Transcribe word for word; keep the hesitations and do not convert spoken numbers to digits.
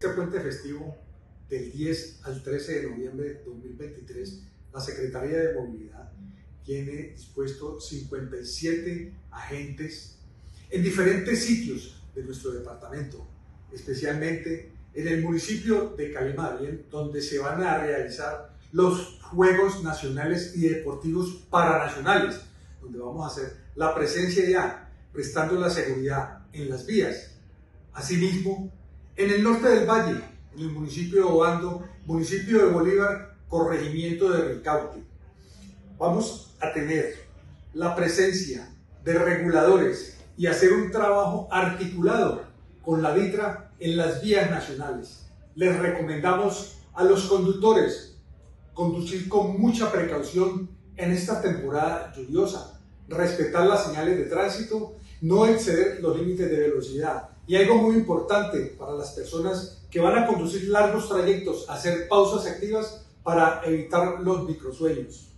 Este puente festivo del diez al trece de noviembre de dos mil veintitrés, la Secretaría de Movilidad tiene dispuesto cincuenta y siete agentes en diferentes sitios de nuestro departamento, especialmente en el municipio de Calima, donde se van a realizar los Juegos Nacionales y Deportivos Paranacionales, donde vamos a hacer la presencia ya, prestando la seguridad en las vías. Asimismo, en el norte del Valle, en el municipio de Obando, municipio de Bolívar, corregimiento de Ricaute, vamos a tener la presencia de reguladores y hacer un trabajo articulado con la DITRA en las vías nacionales. Les recomendamos a los conductores conducir con mucha precaución en esta temporada lluviosa, respetar las señales de tránsito, no exceder los límites de velocidad. Y algo muy importante para las personas que van a conducir largos trayectos, hacer pausas activas para evitar los microsueños.